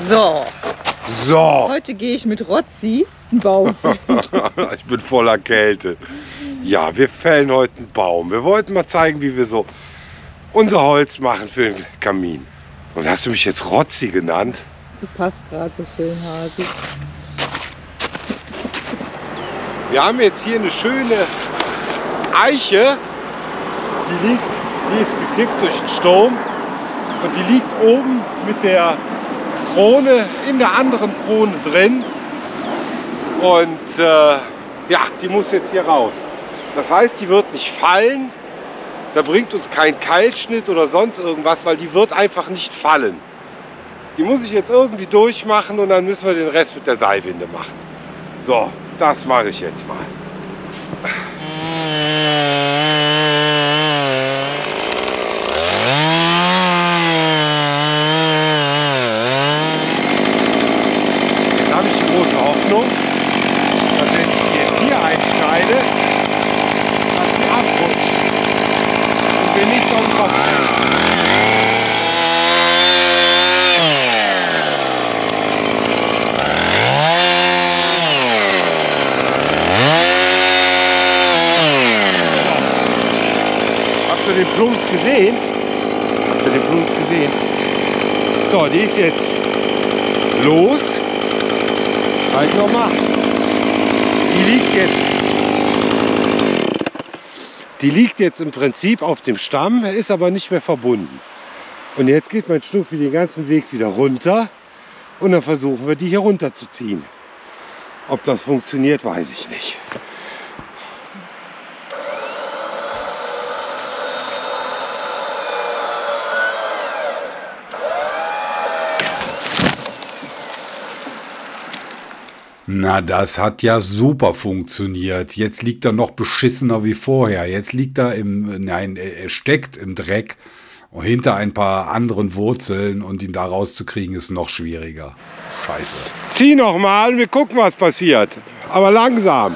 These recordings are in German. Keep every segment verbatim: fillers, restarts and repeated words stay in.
So. So. Heute gehe ich mit Rozzi einen Baum fällen. Ich bin voller Kälte. Ja, wir fällen heute einen Baum. Wir wollten mal zeigen, wie wir so unser Holz machen für den Kamin. Und hast du mich jetzt Rozzi genannt? Das passt gerade so schön, Hasi. Wir haben jetzt hier eine schöne Eiche. Die liegt, die ist gekippt durch den Sturm. Und die liegt oben mit der Krone in der anderen Krone drin. Und äh, ja, die muss jetzt hier raus. Das heißt, die wird nicht fallen. Da bringt uns kein Keilschnitt oder sonst irgendwas, weil die wird einfach nicht fallen. Die muss ich jetzt irgendwie durchmachen und dann müssen wir den Rest mit der Seilwinde machen. So, das mache ich jetzt mal. Jetzt habe ich die große Hoffnung, dass wenn ich jetzt hier einschneide, dass die abrutscht und wir nicht auf den Kopf fällt. Habt ihr den Plumps gesehen? Habt ihr den Plumps gesehen? So, die ist jetzt los. Zeig nochmal. Die liegt jetzt. Die liegt jetzt im Prinzip auf dem Stamm, ist aber nicht mehr verbunden. Und jetzt geht mein Schnuffi den ganzen Weg wieder runter und dann versuchen wir, die hier runter zu ziehen. Ob das funktioniert, weiß ich nicht. Na, das hat ja super funktioniert. Jetzt liegt er noch beschissener wie vorher. Jetzt liegt er im, nein, er steckt im Dreck hinter ein paar anderen Wurzeln und ihn da rauszukriegen ist noch schwieriger. Scheiße. Zieh noch mal, wir gucken, was passiert. Aber langsam.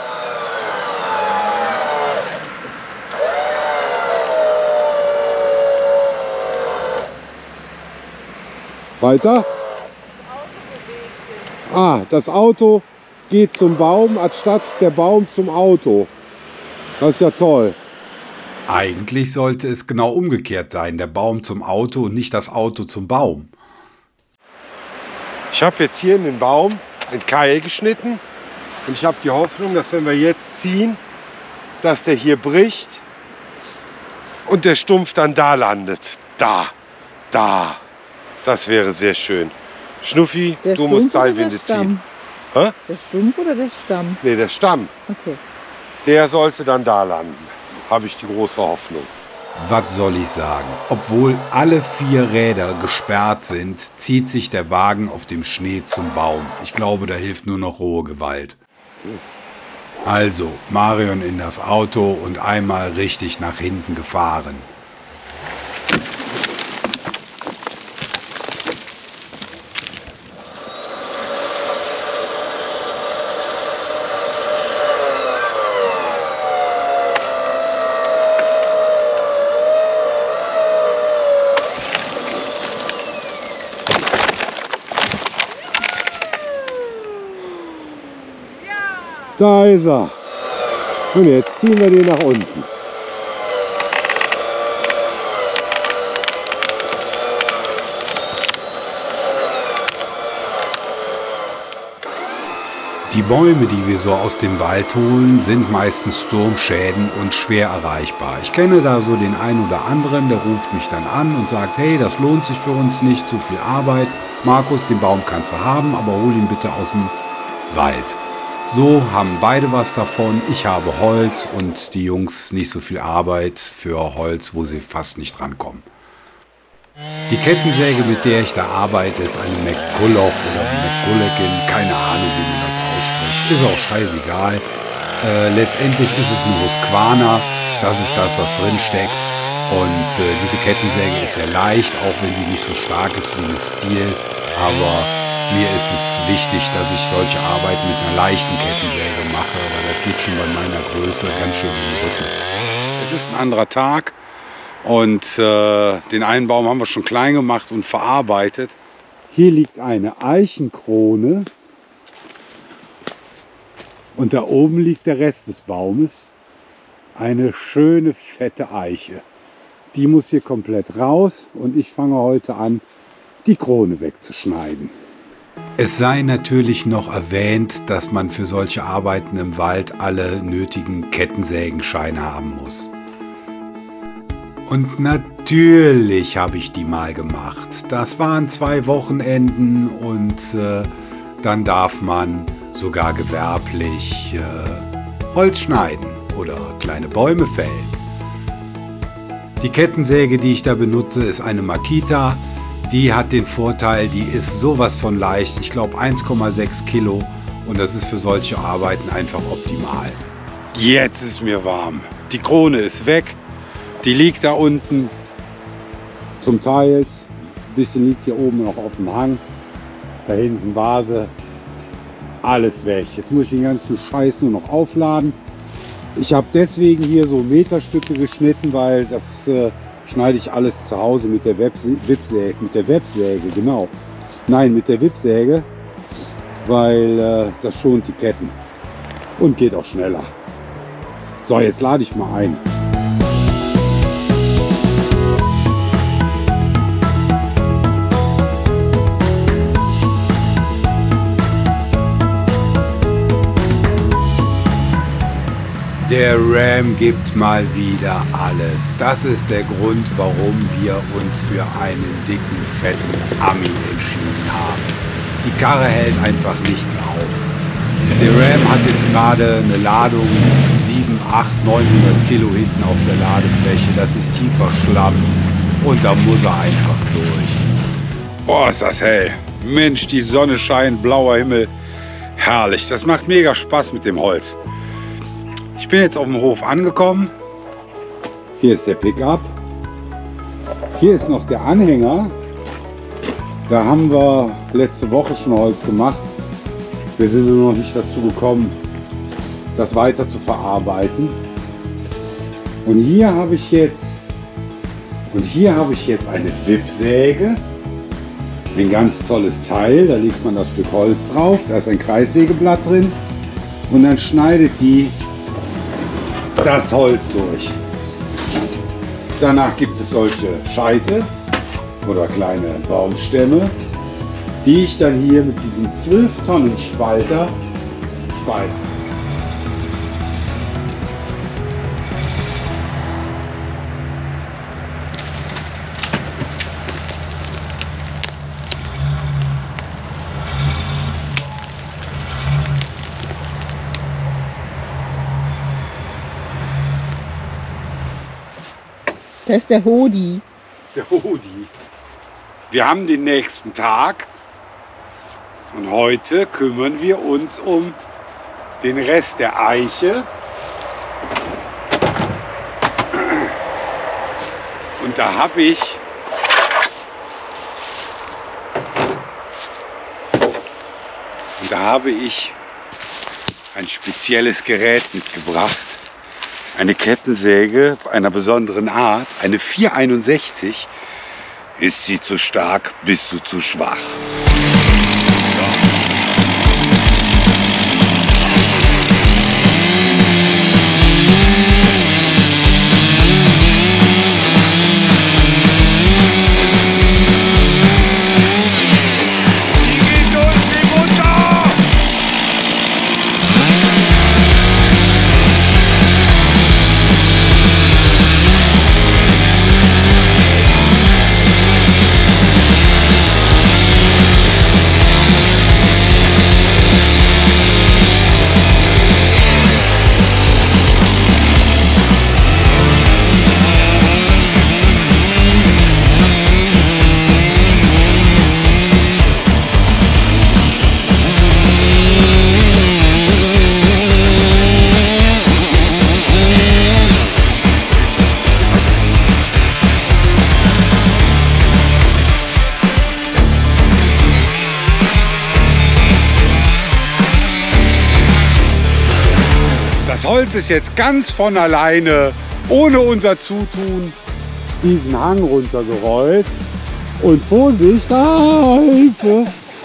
Weiter? Ah, das Auto geht zum Baum, anstatt der Baum zum Auto. Das ist ja toll. Eigentlich sollte es genau umgekehrt sein. Der Baum zum Auto und nicht das Auto zum Baum. Ich habe jetzt hier in den Baum einen Keil geschnitten. Und ich habe die Hoffnung, dass wenn wir jetzt ziehen, dass der hier bricht und der Stumpf dann da landet. Da, da. Das wäre sehr schön. Schnuffi, Der du Stumpf musst oder Seilwinde der Stamm? ziehen. Hä? Der Stumpf oder der Stamm? Nee, der Stamm. Okay. Der sollte dann da landen. Habe ich die große Hoffnung. Was soll ich sagen? Obwohl alle vier Räder gesperrt sind, zieht sich der Wagen auf dem Schnee zum Baum. Ich glaube, da hilft nur noch rohe Gewalt. Also, Marion in das Auto und einmal richtig nach hinten gefahren. Da ist er. Und jetzt ziehen wir den nach unten. Die Bäume, die wir so aus dem Wald holen, sind meistens Sturmschäden und schwer erreichbar. Ich kenne da so den einen oder anderen, der ruft mich dann an und sagt, hey, das lohnt sich für uns nicht, zu viel Arbeit. Markus, den Baum kannst du haben, aber hol ihn bitte aus dem Wald. So haben beide was davon. Ich habe Holz und die Jungs nicht so viel Arbeit für Holz, wo sie fast nicht rankommen. Die Kettensäge, mit der ich da arbeite, ist eine McCulloch oder McCullochen, keine Ahnung, wie man das ausspricht. Ist auch scheißegal. Äh, letztendlich ist es eine Husqvarna, das ist das, was drin steckt. Und äh, diese Kettensäge ist sehr leicht, auch wenn sie nicht so stark ist wie eine Steel. Aber mir ist es wichtig, dass ich solche Arbeit mit einer leichten Kettensäge mache, weil das geht schon bei meiner Größe ganz schön in den Rücken. Es ist ein anderer Tag und äh, den einen Baum haben wir schon klein gemacht und verarbeitet. Hier liegt eine Eichenkrone und da oben liegt der Rest des Baumes. Eine schöne fette Eiche. Die muss hier komplett raus und ich fange heute an, die Krone wegzuschneiden. Es sei natürlich noch erwähnt, dass man für solche Arbeiten im Wald alle nötigen Kettensägenscheine haben muss. Und natürlich habe ich die mal gemacht. Das waren zwei Wochenenden und äh, dann darf man sogar gewerblich äh, Holz schneiden oder kleine Bäume fällen. Die Kettensäge, die ich da benutze, ist eine Makita. Die hat den Vorteil, die ist sowas von leicht. Ich glaube eins Komma sechs Kilo und das ist für solche Arbeiten einfach optimal. Jetzt ist mir warm. Die Krone ist weg. Die liegt da unten. Zum Teil. Ein bisschen liegt hier oben noch auf dem Hang. Da hinten Vase. Alles weg. Jetzt muss ich den ganzen Scheiß nur noch aufladen. Ich habe deswegen hier so Meterstücke geschnitten, weil das äh, schneide ich alles zu Hause mit der Wippsäge. Mit der Websäge, genau. Nein, mit der Wippsäge, weil äh, das schont die Ketten und geht auch schneller. So, jetzt lade ich mal ein. Der Ram gibt mal wieder alles. Das ist der Grund, warum wir uns für einen dicken, fetten Ami entschieden haben. Die Karre hält einfach nichts auf. Der Ram hat jetzt gerade eine Ladung sieben, acht, neunhundert Kilo hinten auf der Ladefläche. Das ist tiefer Schlamm und da muss er einfach durch. Boah, ist das hell. Mensch, die Sonne scheint, blauer Himmel. Herrlich, das macht mega Spaß mit dem Holz. Ich bin jetzt auf dem Hof angekommen. Hier ist der Pickup. Hier ist noch der Anhänger. Da haben wir letzte Woche schon Holz gemacht. Wir sind nur noch nicht dazu gekommen, das weiter zu verarbeiten. Und hier habe ich jetzt und hier habe ich jetzt eine Wippsäge. Ein ganz tolles Teil. Da legt man das Stück Holz drauf. Da ist ein Kreissägeblatt drin. Und dann schneidet die das Holz durch. Danach gibt es solche Scheite oder kleine Baumstämme, die ich dann hier mit diesem zwölf Tonnen Spalter spalte. Das ist der Hodi. Der Hodi. Wir haben den nächsten Tag und heute kümmern wir uns um den Rest der Eiche. Und da habe ich und da habe ich ein spezielles Gerät mitgebracht. Eine Kettensäge einer besonderen Art, eine vier einundsechzig. Ist sie zu stark, bist du zu schwach. Das Holz ist jetzt ganz von alleine, ohne unser Zutun, diesen Hang runtergerollt. Und Vorsicht, ah, Hilfe!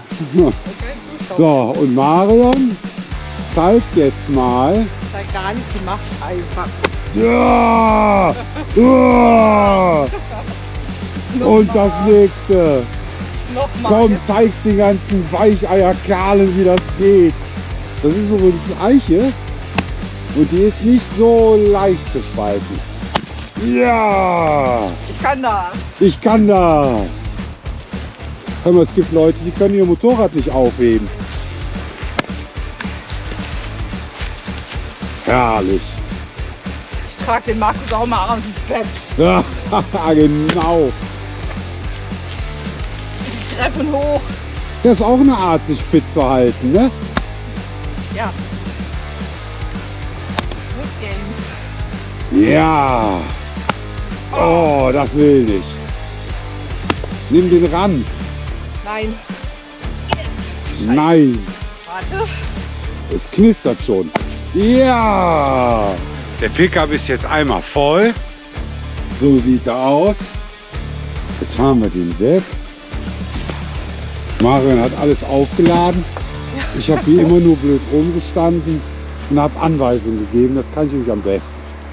So, und Marion zeigt jetzt mal. Das hat gar nicht gemacht, einfach. Ja! Ja! Und das nächste. Nochmal. Komm, zeig's den ganzen Weicheierkerlen, wie das geht. Das ist übrigens eine Eiche und die ist nicht so leicht zu spalten. Ja! Ich kann das. Ich kann das! Hör mal, es gibt Leute, die können ihr Motorrad nicht aufheben. Herrlich! Ich trage den Markus auch mal abends ins Bett. Ja, genau! Die Treppen hoch. Das ist auch eine Art, sich fit zu halten, ne? Ja. Good Games. Ja! Oh, das will nicht. Nimm den Rand. Nein. Nein. Warte. Es knistert schon. Ja! Der Pickup ist jetzt einmal voll. So sieht er aus. Jetzt fahren wir den weg. Marion hat alles aufgeladen. Ich habe wie immer nur blöd rumgestanden und habe Anweisungen gegeben. Das kann ich nämlich am besten.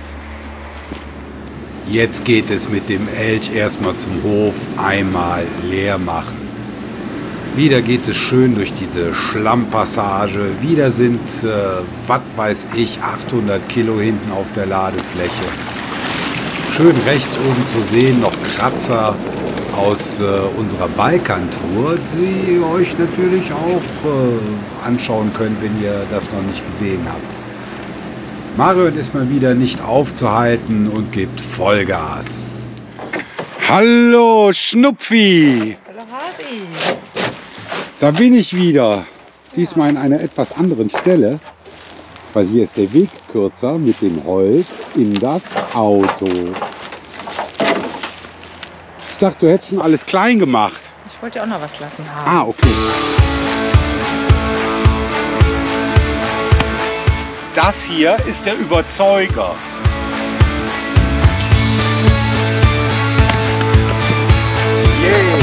Jetzt geht es mit dem Elch erstmal zum Hof, einmal leer machen. Wieder geht es schön durch diese Schlammpassage. Wieder sind, äh, was weiß ich, achthundert Kilo hinten auf der Ladefläche. Schön rechts oben zu sehen, noch Kratzer aus äh, unserer Balkantour, die ihr euch natürlich auch äh, anschauen könnt, wenn ihr das noch nicht gesehen habt. Marion ist mal wieder nicht aufzuhalten und gibt Vollgas. Hallo Schnupfi! Hallo Harry. Da bin ich wieder. Diesmal an einer etwas anderen Stelle, weil hier ist der Weg kürzer mit dem Holz in das Auto. Ich dachte, du hättest schon alles klein gemacht. Ich wollte auch noch was lassen haben. Ah, okay. Das hier ist der Überzeuger. Yeah.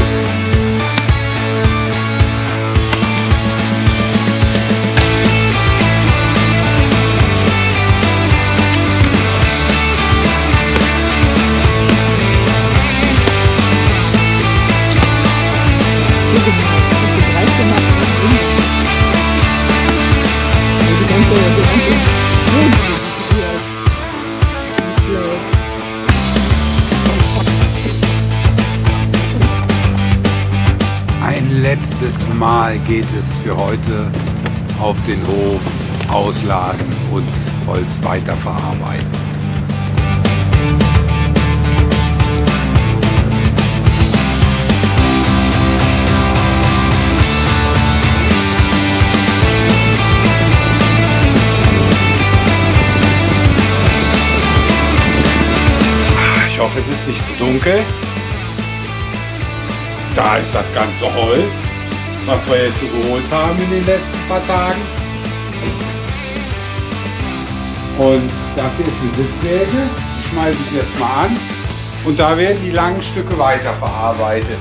Ein letztes Mal geht es für heute auf den Hof, ausladen und Holz weiterverarbeiten. Ich hoffe, es ist nicht zu dunkel. Da ist das ganze Holz, was wir jetzt so geholt haben in den letzten paar Tagen. Und das hier ist eine Sitzsäge, die schmeiße ich jetzt mal an. Und da werden die langen Stücke weiterverarbeitet.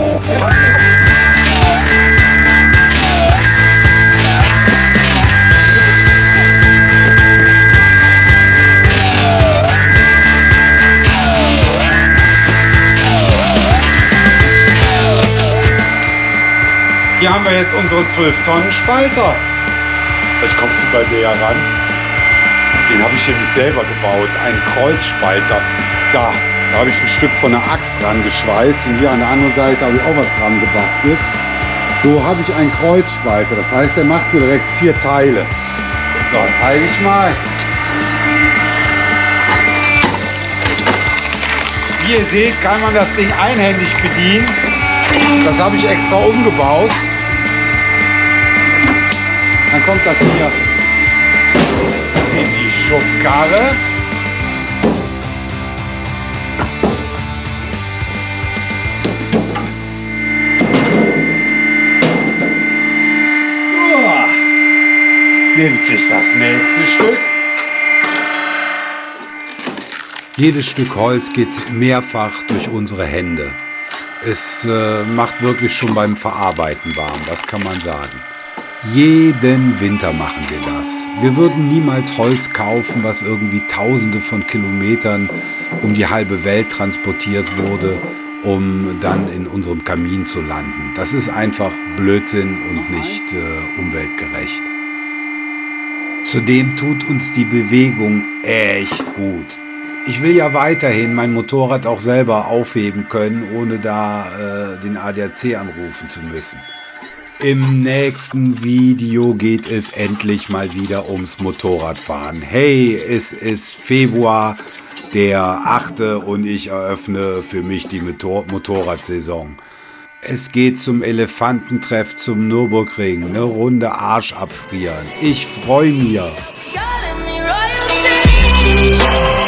Hier haben wir jetzt unseren zwölf Tonnen Spalter. Vielleicht kommst du bei dir ja ran. Den habe ich nämlich selber gebaut, einen Kreuzspalter. Da, da habe ich ein Stück von der Axt dran geschweißt und hier an der anderen Seite habe ich auch was dran gebastelt. So habe ich einen Kreuzspalter. Das heißt, der macht mir direkt vier Teile. So, zeige ich mal. Wie ihr seht, kann man das Ding einhändig bedienen. Das habe ich extra umgebaut. Dann kommt das hier in die Schubkarre. Uah. Nimmt sich das nächste Stück. Jedes Stück Holz geht mehrfach durch unsere Hände. Es äh, macht wirklich schon beim Verarbeiten warm, das kann man sagen. Jeden Winter machen wir das. Wir würden niemals Holz kaufen, was irgendwie tausende von Kilometern um die halbe Welt transportiert wurde, um dann in unserem Kamin zu landen. Das ist einfach Blödsinn und nicht äh, umweltgerecht. Zudem tut uns die Bewegung echt gut. Ich will ja weiterhin mein Motorrad auch selber aufheben können, ohne da äh, den A D A C anrufen zu müssen. Im nächsten Video geht es endlich mal wieder ums Motorradfahren. Hey, es ist Februar, der achte und ich eröffne für mich die Motor- Motorradsaison. Es geht zum Elefantentreff zum Nürburgring, eine Runde Arsch abfrieren. Ich freue mich.